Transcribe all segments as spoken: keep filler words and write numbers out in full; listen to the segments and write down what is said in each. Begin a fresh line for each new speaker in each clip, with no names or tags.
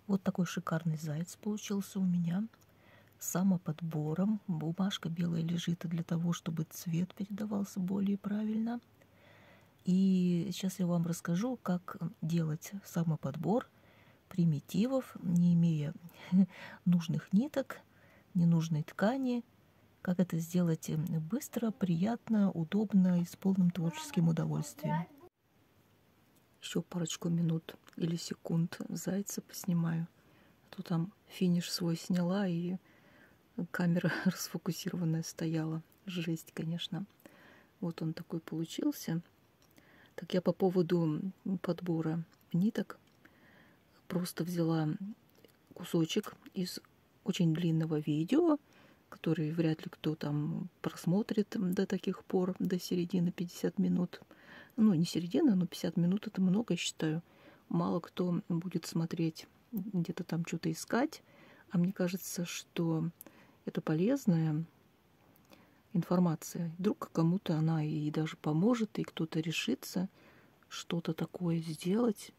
Вот такой шикарный заяц получился у меня. С самоподбором. Бумажка белая лежит для того, чтобы цвет передавался более правильно. И сейчас я вам расскажу, как делать самоподбор примитивов, не имея нужных ниток, ненужной ткани. Как это сделать быстро, приятно, удобно и с полным творческим удовольствием. Еще парочку минут или секунд зайца поснимаю. Тут там финиш свой сняла, и камера расфокусированная стояла. Жесть, конечно. Вот он такой получился. Так я по поводу подбора ниток просто взяла кусочек из очень длинного видео, который вряд ли кто там просмотрит до таких пор, до середины пятьдесят минут. Ну, не середина, но пятьдесят минут это много, я считаю. Мало кто будет смотреть, где-то там что-то искать. А мне кажется, что это полезная информация. Вдруг кому-то она и даже поможет, и кто-то решится что-то такое сделать.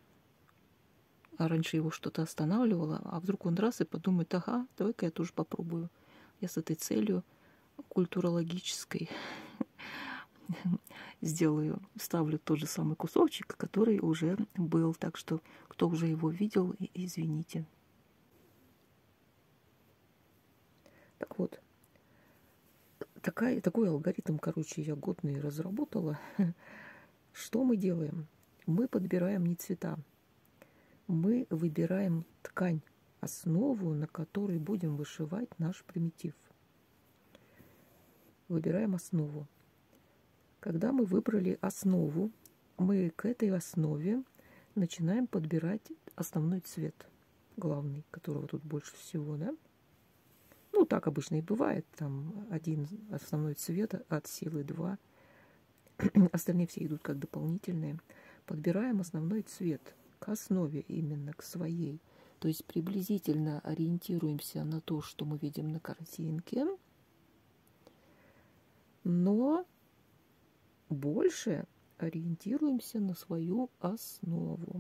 А раньше его что-то останавливало, а вдруг он раз и подумает: ага, давай-ка я тоже попробую. Я с этой целью культурологической сделаю, ставлю тот же самый кусочек, который уже был. Так что, кто уже его видел, извините. Так вот, такая, такой алгоритм, короче, я годный разработала. Что мы делаем? Мы подбираем не цвета. Мы выбираем ткань, основу, на которой будем вышивать наш примитив. Выбираем основу. Когда мы выбрали основу, мы к этой основе начинаем подбирать основной цвет, главный, которого тут больше всего, да? Ну, так обычно и бывает. Там один основной цвет от силы два. Остальные все идут как дополнительные. Подбираем основной цвет к основе, именно к своей. То есть приблизительно ориентируемся на то, что мы видим на картинке. Но больше ориентируемся на свою основу.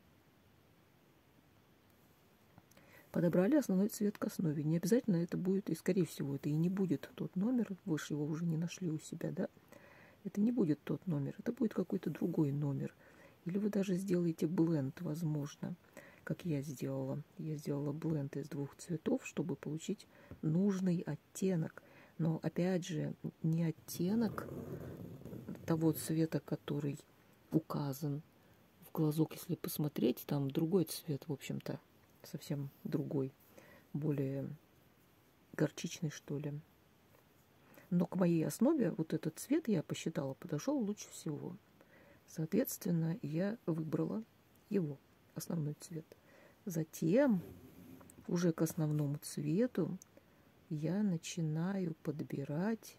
Подобрали основной цвет к основе. Не обязательно это будет, и скорее всего это и не будет тот номер. Вы же его уже не нашли у себя, да? Это не будет тот номер, это будет какой-то другой номер. Или вы даже сделаете бленд, возможно, как я сделала. Я сделала бленд из двух цветов, чтобы получить нужный оттенок. Но опять же, не оттенок того цвета, который указан в глазок. Если посмотреть, там другой цвет, в общем-то, совсем другой, более горчичный, что ли. Но к моей основе вот этот цвет, я посчитала, подошел лучше всего. Соответственно, я выбрала его, основной цвет. Затем уже к основному цвету я начинаю подбирать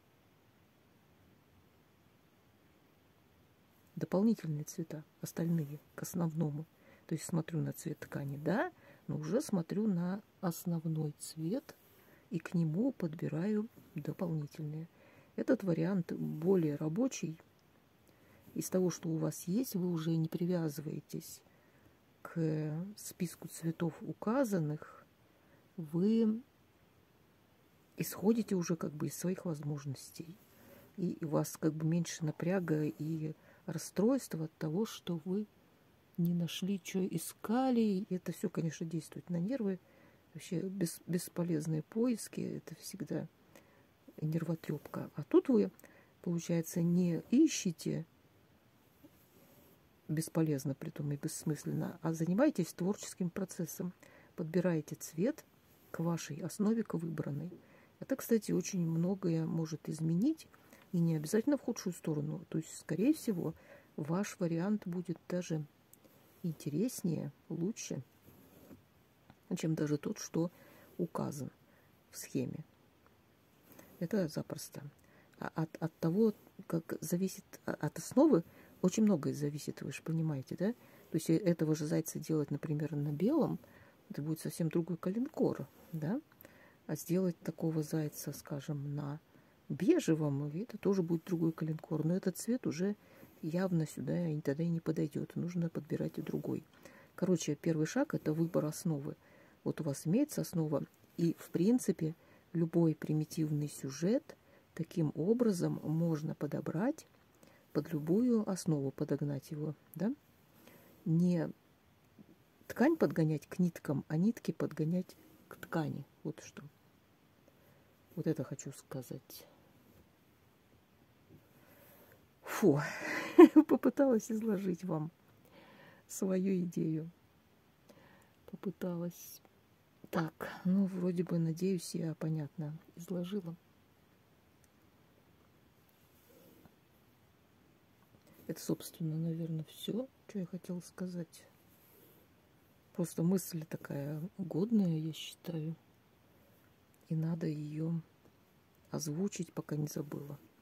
дополнительные цвета, остальные к основному. То есть смотрю на цвет ткани, да, но уже смотрю на основной цвет и к нему подбираю дополнительные. Этот вариант более рабочий. Из того, что у вас есть, вы уже не привязываетесь к списку цветов указанных. Вы исходите уже как бы из своих возможностей. И у вас как бы меньше напряга и расстройства от того, что вы не нашли, что искали. И это все, конечно, действует на нервы. Вообще бес, бесполезные поиски, это всегда нервотрепка. А тут вы, получается, не ищете бесполезно, притом и бессмысленно, а занимаетесь творческим процессом. Подбираете цвет к вашей основе, к выбранной. Это, кстати, очень многое может изменить, и не обязательно в худшую сторону. То есть, скорее всего, ваш вариант будет даже интереснее, лучше, чем даже тот, что указан в схеме. Это запросто. А от, от того, как зависит от основы, очень многое зависит, вы же понимаете, да? То есть этого же зайца делать, например, на белом, это будет совсем другой коленкор, да? А сделать такого зайца, скажем, на бежевом, это тоже будет другой коленкор. Но этот цвет уже явно сюда и тогда и не подойдет. Нужно подбирать и другой. Короче, первый шаг – это выбор основы. Вот у вас имеется основа, и, в принципе, любой примитивный сюжет таким образом можно подобрать под любую основу, подогнать его, да? Не ткань подгонять к ниткам, а нитки подгонять к ткани. Вот что. Вот это хочу сказать. Фу, попыталась изложить вам свою идею. Попыталась. Так, ну, вроде бы, надеюсь, я понятно изложила. Это, собственно, наверное, все, что я хотела сказать. Просто мысль такая годная, я считаю. И надо ее озвучить, пока не забыла.